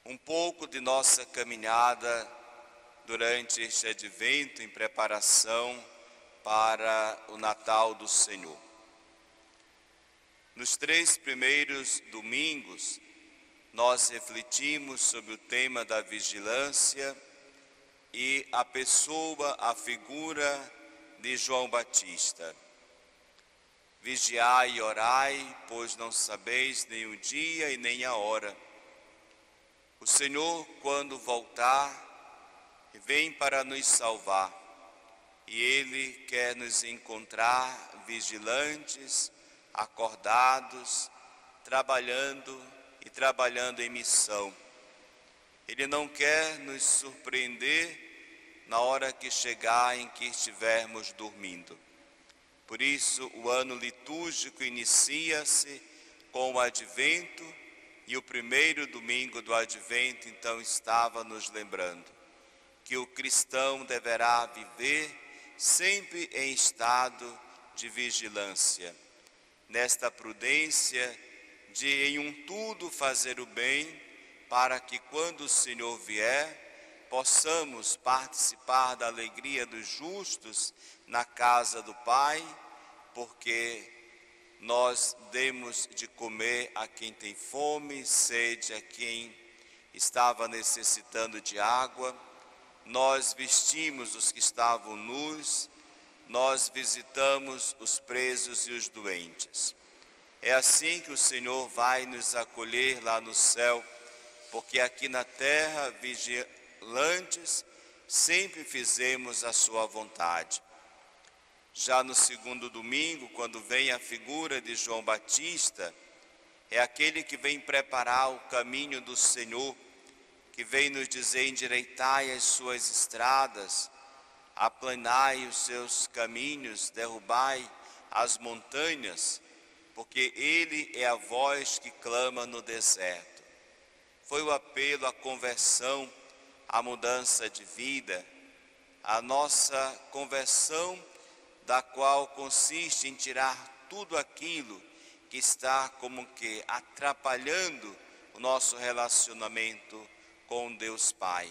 um pouco de nossa caminhada durante este advento em preparação para o Natal do Senhor. Nos 3 primeiros domingos, nós refletimos sobre o tema da vigilância e a pessoa, a figura de João Batista. Vigiai e orai, pois não sabeis nem o dia e nem a hora. O Senhor, quando voltar, vem para nos salvar, e Ele quer nos encontrar vigilantes, acordados, trabalhando em missão. Ele não quer nos surpreender na hora que chegar em que estivermos dormindo. Por isso, o ano litúrgico inicia-se com o Advento, e o primeiro domingo do Advento, então, estava nos lembrando que o cristão deverá viver sempre em estado de vigilância, nesta prudência de em um tudo fazer o bem, para que quando o Senhor vier, possamos participar da alegria dos justos na casa do Pai, porque nós demos de comer a quem tem fome, sede, a quem estava necessitando de água, nós vestimos os que estavam nus, nós visitamos os presos e os doentes. É assim que o Senhor vai nos acolher lá no céu, porque aqui na terra, vigilantes, sempre fizemos a sua vontade. Já no segundo domingo, quando vem a figura de João Batista, é aquele que vem preparar o caminho do Senhor, que vem nos dizer: endireitai as suas estradas, aplanai os seus caminhos, derrubai as montanhas, porque Ele é a voz que clama no deserto. Foi o apelo à conversão, à mudança de vida, a nossa conversão, da qual consiste em tirar tudo aquilo que está como que atrapalhando o nosso relacionamento com Deus Pai.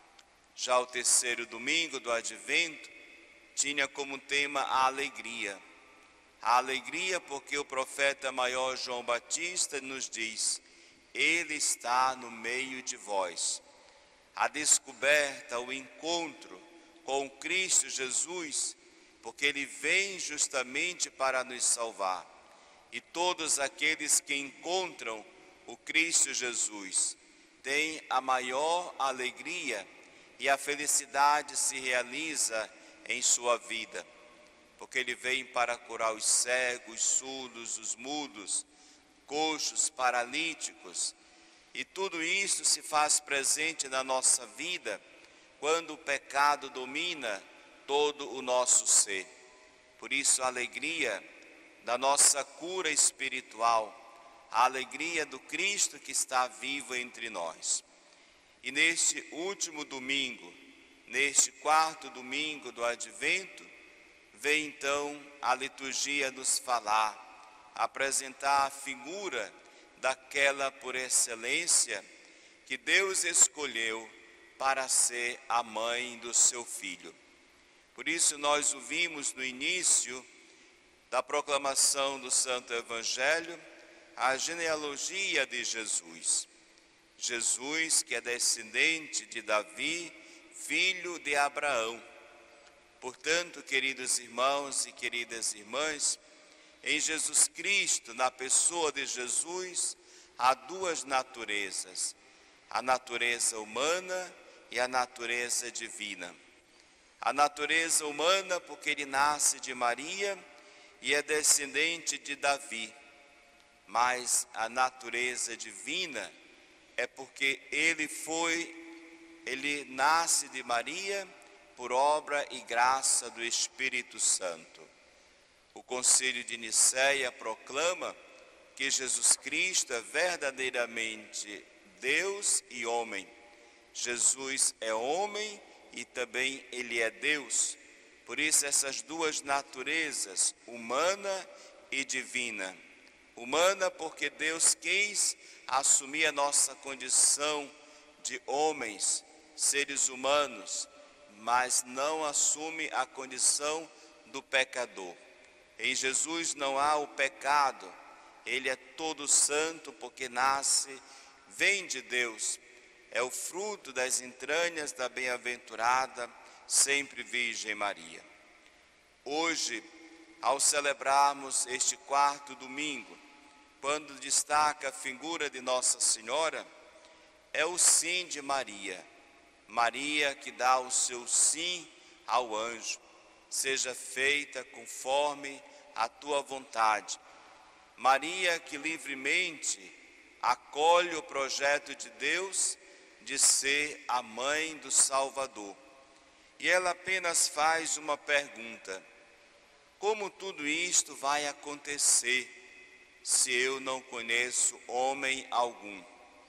Já o terceiro domingo do Advento tinha como tema a alegria. A alegria porque o profeta maior João Batista nos diz: Ele está no meio de vós. A descoberta, o encontro com Cristo Jesus, porque Ele vem justamente para nos salvar. E todos aqueles que encontram o Cristo Jesus têm a maior alegria, e a felicidade se realiza em sua vida, porque Ele vem para curar os cegos, os surdos, os mudos, coxos, paralíticos, e tudo isso se faz presente na nossa vida quando o pecado domina todo o nosso ser. Por isso a alegria da nossa cura espiritual, a alegria do Cristo que está vivo entre nós. E neste último domingo, neste quarto domingo do Advento, vem então a liturgia nos falar, apresentar a figura daquela por excelência que Deus escolheu para ser a mãe do seu Filho. Por isso nós ouvimos no início da proclamação do Santo Evangelho a genealogia de Jesus. Jesus, que é descendente de Davi, filho de Abraão. Portanto, queridos irmãos e queridas irmãs, em Jesus Cristo, na pessoa de Jesus, há duas naturezas: a natureza humana e a natureza divina. A natureza humana porque Ele nasce de Maria e é descendente de Davi, mas a natureza divina é porque Ele nasce de Maria por obra e graça do Espírito Santo. O Concílio de Nicéia proclama que Jesus Cristo é verdadeiramente Deus e homem. Jesus é homem e também Ele é Deus. Por isso essas duas naturezas, humana e divina. Humana porque Deus quis assumir a nossa condição de homens, seres humanos, mas não assume a condição do pecador. Em Jesus não há o pecado, ele é todo santo porque vem de Deus, é o fruto das entranhas da bem-aventurada, sempre Virgem Maria. Hoje, ao celebrarmos este quarto domingo, quando destaca a figura de Nossa Senhora, é o sim de Maria. Maria que dá o seu sim ao anjo, seja feita conforme a tua vontade. Maria que livremente acolhe o projeto de Deus de ser a mãe do Salvador. E ela apenas faz uma pergunta: como tudo isto vai acontecer se eu não conheço homem algum?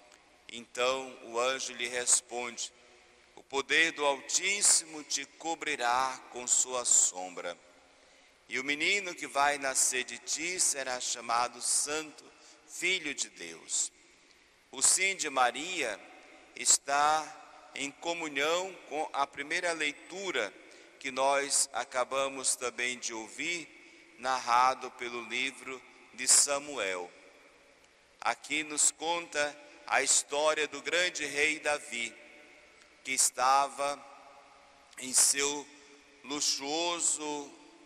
Então o anjo lhe responde: o poder do Altíssimo te cobrirá com sua sombra. E o menino que vai nascer de ti será chamado Santo Filho de Deus. O sim de Maria está em comunhão com a primeira leitura que nós acabamos também de ouvir, narrado pelo livro de Samuel. Aqui nos conta a história do grande rei Davi, que estava em seu luxuoso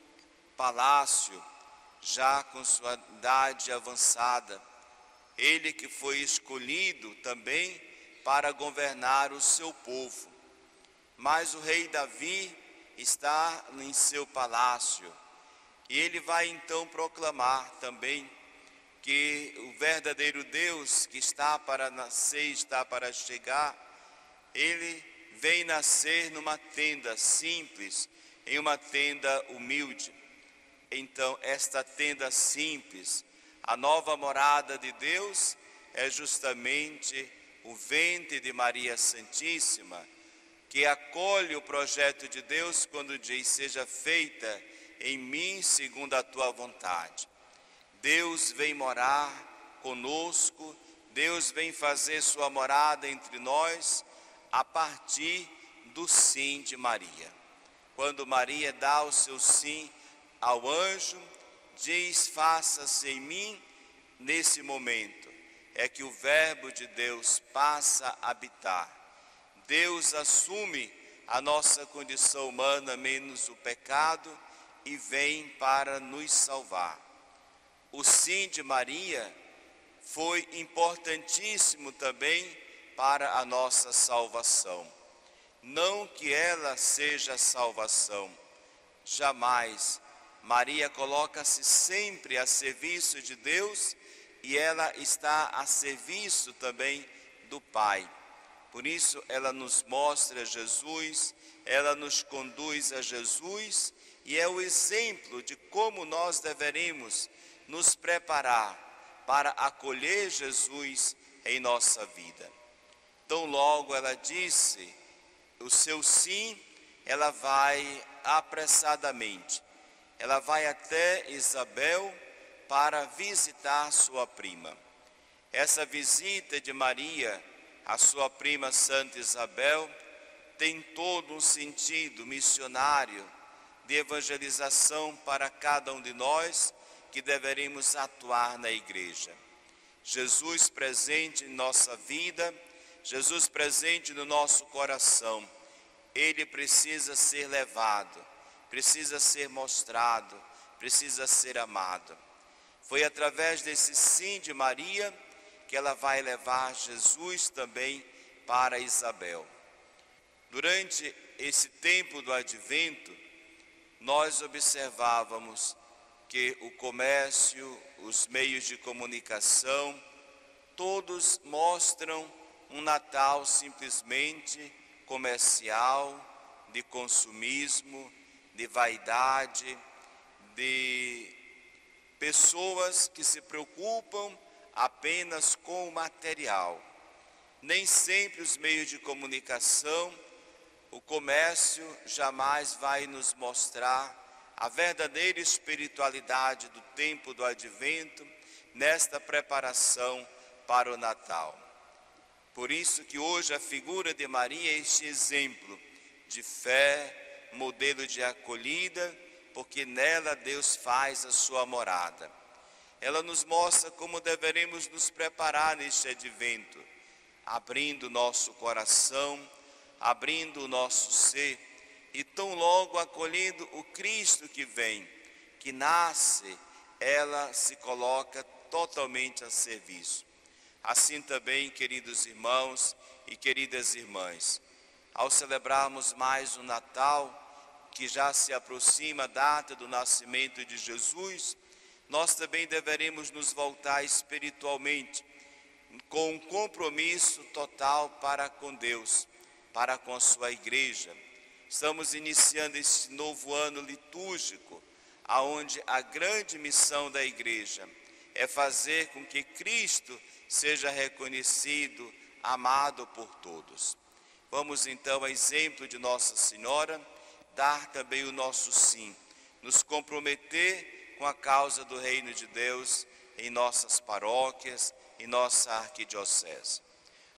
palácio, já com sua idade avançada. Ele que foi escolhido também para governar o seu povo. Mas o rei Davi está em seu palácio e ele vai então proclamar também que o verdadeiro Deus que está para nascer, está para chegar, ele vem nascer numa tenda simples, em uma tenda humilde. Então, esta tenda simples, a nova morada de Deus, é justamente o ventre de Maria Santíssima, que acolhe o projeto de Deus quando diz: seja feita em mim segundo a tua vontade. Deus vem morar conosco, Deus vem fazer sua morada entre nós a partir do sim de Maria. Quando Maria dá o seu sim ao anjo, diz: faça-se em mim. Nesse momento é que o verbo de Deus passa a habitar. Deus assume a nossa condição humana menos o pecado e vem para nos salvar. O sim de Maria foi importantíssimo também para a nossa salvação. Não que ela seja a salvação, jamais. Maria coloca-se sempre a serviço de Deus e ela está a serviço também do Pai. Por isso ela nos mostra Jesus, ela nos conduz a Jesus e é o exemplo de como nós deveremos nos preparar para acolher Jesus em nossa vida. Tão logo ela disse o seu sim, ela vai apressadamente. Ela vai até Isabel para visitar sua prima. Essa visita de Maria à sua prima Santa Isabel tem todo um sentido missionário de evangelização para cada um de nós que deveremos atuar na igreja. Jesus presente em nossa vida, Jesus presente no nosso coração, ele precisa ser levado, precisa ser mostrado, precisa ser amado. Foi através desse sim de Maria que ela vai levar Jesus também para Isabel. Durante esse tempo do advento, nós observávamos que o comércio, os meios de comunicação, todos mostram um Natal simplesmente comercial, de consumismo, de vaidade, de pessoas que se preocupam apenas com o material. Nem sempre os meios de comunicação, o comércio jamais vai nos mostrar a verdadeira espiritualidade do tempo do advento nesta preparação para o Natal. Por isso que hoje a figura de Maria é este exemplo de fé, modelo de acolhida, porque nela Deus faz a sua morada. Ela nos mostra como deveremos nos preparar neste advento, abrindo nosso coração, abrindo o nosso ser, e tão logo acolhendo o Cristo que vem, que nasce, ela se coloca totalmente a serviço. Assim também, queridos irmãos e queridas irmãs, ao celebrarmos mais o Natal, que já se aproxima a data do nascimento de Jesus, nós também deveremos nos voltar espiritualmente, com um compromisso total para com Deus, para com a sua igreja. Estamos iniciando este novo ano litúrgico, aonde a grande missão da igreja é fazer com que Cristo seja reconhecido, amado por todos. Vamos então, a exemplo de Nossa Senhora, dar também o nosso sim, nos comprometer com a causa do reino de Deus em nossas paróquias, em nossa arquidiocese.